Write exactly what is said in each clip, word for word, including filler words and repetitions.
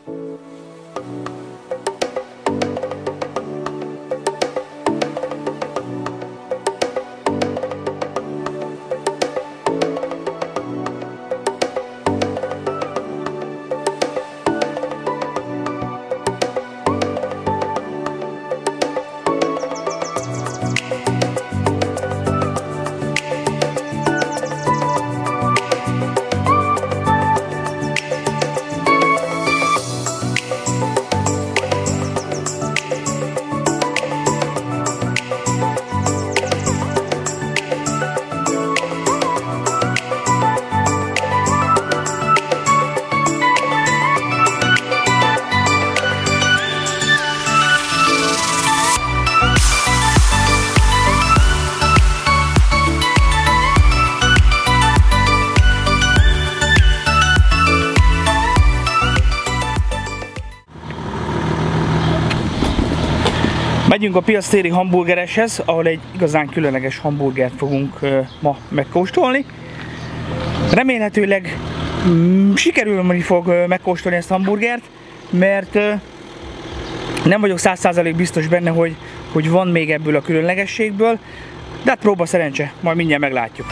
Megyünk a Piasztéri hamburgereshez, ahol egy igazán különleges hamburgert fogunk uh, ma megkóstolni. Remélhetőleg mm, sikerülni fog uh, megkóstolni ezt a hamburgert, mert uh, nem vagyok száz százalék biztos benne, hogy, hogy van még ebből a különlegességből, de hát próba szerencse, majd mindjárt meglátjuk.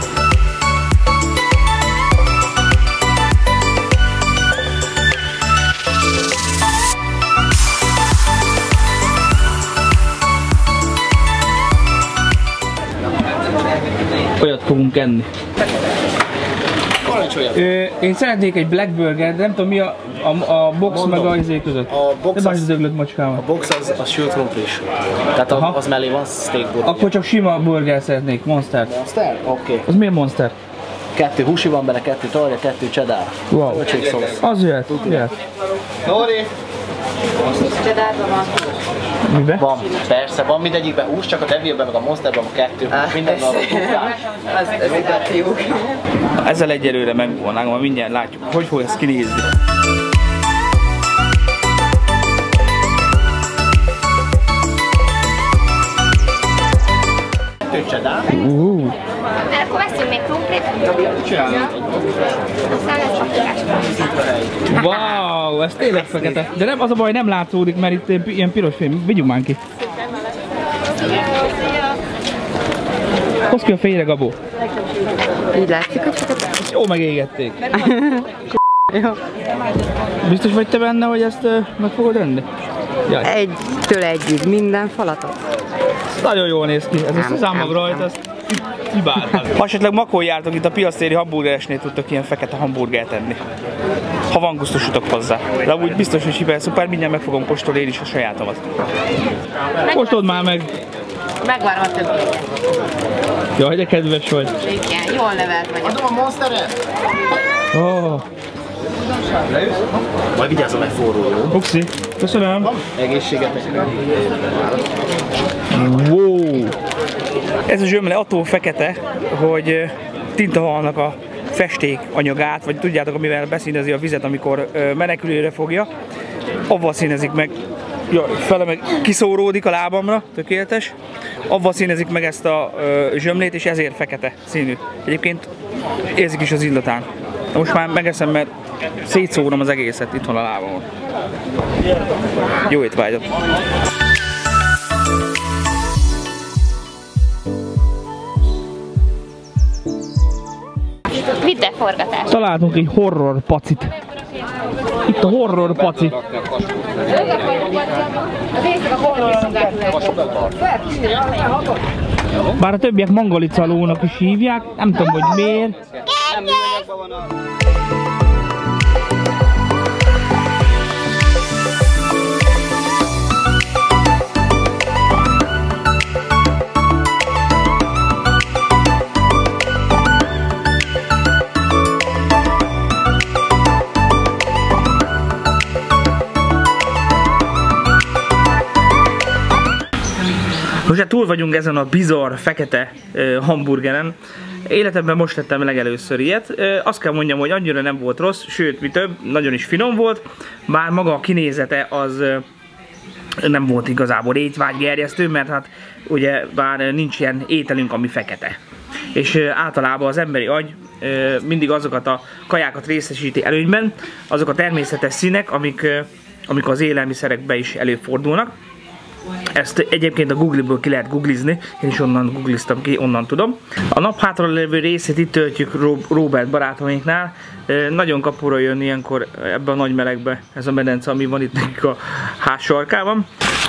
Olyat fogunk enni. Ö, én szeretnék egy black burger, de nem tudom mi a, a, a box Mondom. meg a izé között. A box, az, az, a box az a sült krumplis. Tehát a, az mellé van steak burger. Akkor csak sima burger szeretnék, monster. Monster? Oké. Okay. Az miért monster? Kettő húsi van benne, kettő tarja, kettő cheddar. Wow. Az jöhet, jöhet. Nori! Cheddárban van. Miben? Van, persze, van mindegyikben hús, csak a devilben meg a monsterben van kettő hús, minden van a Ez, ez igaz jó. Ezzel egyelőre megvonnánk, majd mindjárt látjuk, hogy fog ez kinézni. Kettő cheddar. Uh. Akkor veszünk még krumplit. Aztán lesz csapkodás. Wow, ez tényleg fekete. De nem, az a baj, nem látszódik, mert itt ilyen piros fém. Vigyünk már ki. Hozd ki a fényre, Gabó. Így látszik, hogy fekete? Jó megégették. Biztos vagy te benne, hogy ezt uh, meg fogod enni? Egytől egyig, minden falatot. Nagyon jól néz ki, ez a számog rajta, ezt kibáltam. Ha esetleg Makón jártok, itt a Piasztéri hamburgeresnél tudtok ilyen fekete hamburgert enni. Ha van gusztusotok hozzá. De úgy biztos, hogy hiper szuper, mindjárt meg fogom kóstolni én is a sajátomat. Kóstold már meg! Megvárom a többieket. Jaj, de kedves vagy. Igen, jól nevelt vagyok. Adom a monsteret! Oh. Majd vigyázzon meg forró, jó? Oxi, köszönöm. Egészséget nekünk. Wow. Ez a zsömle attól fekete, hogy tintahalnak a festék anyagát, vagy tudjátok, amivel beszínezi a vizet, amikor menekülőre fogja. Avval színezik meg, ja, fele meg kiszóródik a lábamra, tökéletes. Avval színezik meg ezt a zsömlét, és ezért fekete színű. Egyébként érzik is az illatán. De most már megeszem, mert szétszórom az egészet itthon a lábamon. Jó étvágyat! Vidd el forgatás. Találtunk egy horror pacit. Itt a horror paci. Bár a többiek mangalicalónak is hívják, nem tudom, hogy miért. Most hát túl vagyunk ezen a bizarr, fekete uh, hamburgeren. Életemben most tettem legelőször ilyet. Uh, azt kell mondjam, hogy annyira nem volt rossz, sőt, mi több, nagyon is finom volt. Bár maga a kinézete az uh, nem volt igazából étvágygerjesztő, mert hát ugye bár nincs ilyen ételünk, ami fekete. és általában az emberi agy mindig azokat a kajákat részesíti előnyben, azok a természetes színek, amik, amik az élelmiszerekben is előfordulnak. Ezt egyébként a Google-ből ki lehet googlizni, én is onnan googliztam ki, onnan tudom. A nap hátra lévő részét itt töltjük Robert barátomainknál. Nagyon kapóra jön ilyenkor ebbe a nagy melegbe ez a medence, ami van itt nekik a ház sarkában.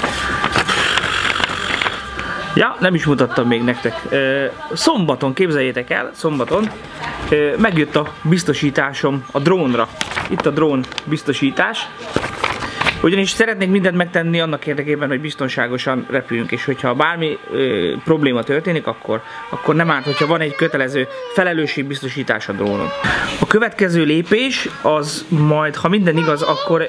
Ja, nem is mutattam még nektek. Szombaton, képzeljétek el, szombaton megjött a biztosításom a drónra. Itt a drón biztosítás. Ugyanis szeretnék mindent megtenni annak érdekében, hogy biztonságosan repüljünk, és hogyha bármi ö, probléma történik, akkor, akkor nem árt, hogyha van egy kötelező felelősségbiztosítás a drónon. A következő lépés az majd, ha minden igaz, akkor...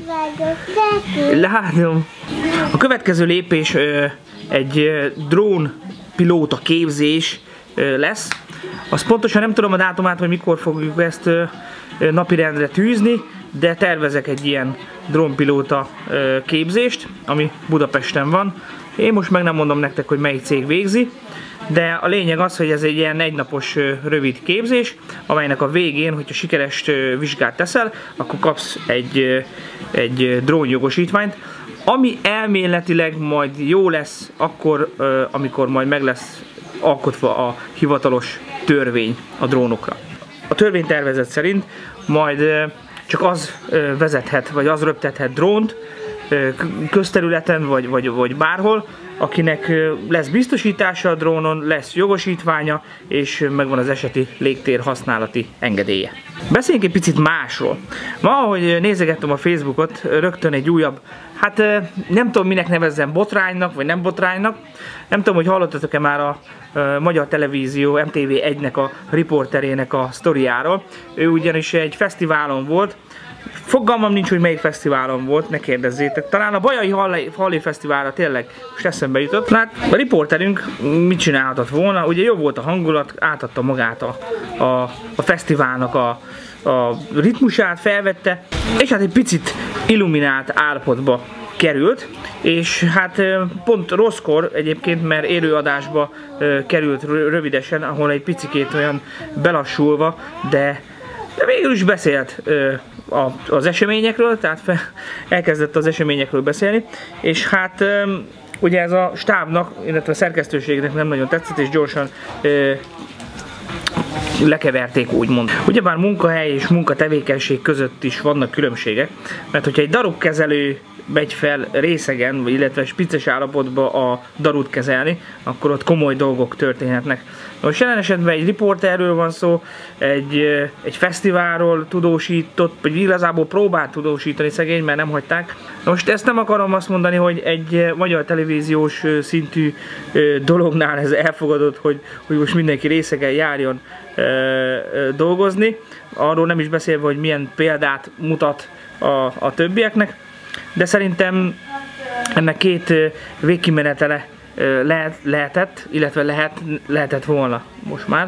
Látom. A következő lépés ö, egy ö, drónpilóta képzés ö, lesz. Azt pontosan nem tudom a dátumát, hogy mikor fogjuk ezt ö, napirendre tűzni, de tervezek egy ilyen drónpilóta képzést, ami Budapesten van. Én most meg nem mondom nektek, hogy melyik cég végzi, de a lényeg az, hogy ez egy ilyen egynapos rövid képzés, amelynek a végén, hogyha sikeres vizsgát teszel, akkor kapsz egy, egy drónjogosítványt, ami elméletileg majd jó lesz akkor, amikor majd meg lesz alkotva a hivatalos törvény a drónokra. A törvénytervezet szerint majd csak az vezethet, vagy az röptethet drónt közterületen, vagy, vagy, vagy bárhol, akinek lesz biztosítása a drónon, lesz jogosítványa, és megvan az eseti légtér használati engedélye. Beszéljünk egy picit másról. Ma, ahogy nézegettem a Facebookot, rögtön egy újabb, hát nem tudom minek nevezzem, botránynak, vagy nem botránynak. Nem tudom, hogy hallottatok-e már a Magyar Televízió em té vé egynek a riporterének a sztoriáról. Ő ugyanis egy fesztiválon volt. Fogalmam nincs, hogy melyik fesztiválon volt, ne kérdezzétek. Talán a Bajai Halli Fesztiválra tényleg most eszembe jutott. Hát a riporterünk mit csinálhatott volna? Ugye jó volt a hangulat, átadta magát a, a, a fesztiválnak a, a ritmusát, felvette, és hát egy picit illuminált állapotba került, és hát pont rosszkor egyébként, mert élőadásba került rövidesen, ahol egy picikét olyan belassulva, de, de végül is beszélt az eseményekről, tehát fel, elkezdett az eseményekről beszélni, és hát ugye ez a stábnak, illetve a szerkesztőségnek nem nagyon tetszett, és gyorsan lekeverték, úgymond. Ugyebár munkahely és munkatevékenység között is vannak különbségek, mert hogyha egy darabkezelő megy fel részegen, illetve spicces állapotba a darut kezelni, akkor ott komoly dolgok történhetnek. Most jelen esetben egy riporterről van szó, egy, egy fesztiválról tudósított, vagy igazából próbált tudósítani szegény, mert nem hagyták. Most ezt nem akarom azt mondani, hogy egy magyar televíziós szintű dolognál ez elfogadott, hogy, hogy most mindenki részegen járjon dolgozni. Arról nem is beszélve, hogy milyen példát mutat a, a többieknek. De szerintem ennek két végkimenetele lehet, lehetett, illetve lehet, lehetett volna most már.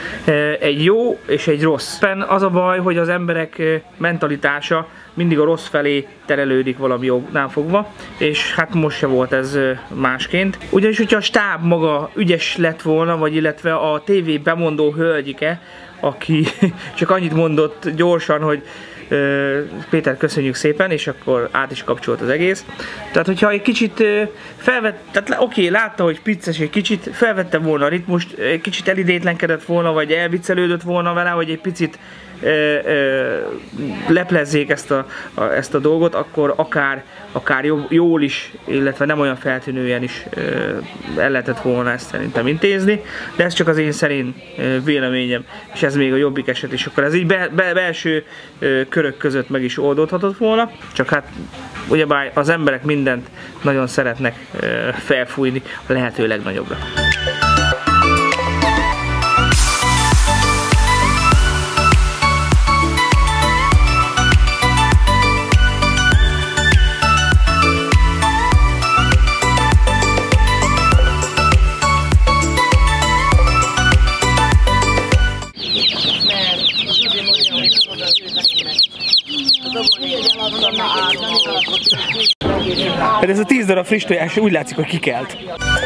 Egy jó és egy rossz. Az a baj, hogy az emberek mentalitása mindig a rossz felé terelődik valami jognál fogva, és hát most se volt ez másként. Ugyanis, hogyha a stáb maga ügyes lett volna, vagy illetve a tévé bemondó hölgyike, aki csak annyit mondott gyorsan, hogy Péter, köszönjük szépen, és akkor át is kapcsolt az egész. Tehát, hogyha egy kicsit felvett, tehát oké, látta, hogy picces, egy kicsit felvette volna a ritmust, egy kicsit elidétlenkedett volna, vagy elviccelődött volna vele, vagy egy picit ö, ö, leplezzék ezt a, a, ezt a dolgot, akkor akár, akár jó, jól is, illetve nem olyan feltűnően is ö, el lehetett volna ezt szerintem intézni, de ez csak az én szerint ö, véleményem, és ez még a jobbik eset is, akkor ez így be, be, belső ö, körök között meg is oldódhatott volna, csak hát ugyebár az emberek mindent nagyon szeretnek ö, felfújni a lehető legnagyobbra. Ez a tíz darab friss tojás úgy látszik, hogy kikelt.